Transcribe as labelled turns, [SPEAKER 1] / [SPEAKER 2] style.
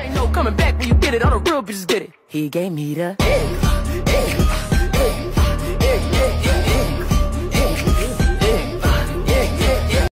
[SPEAKER 1] ain't no coming back when you get it. All the real bitches get it. He gave me the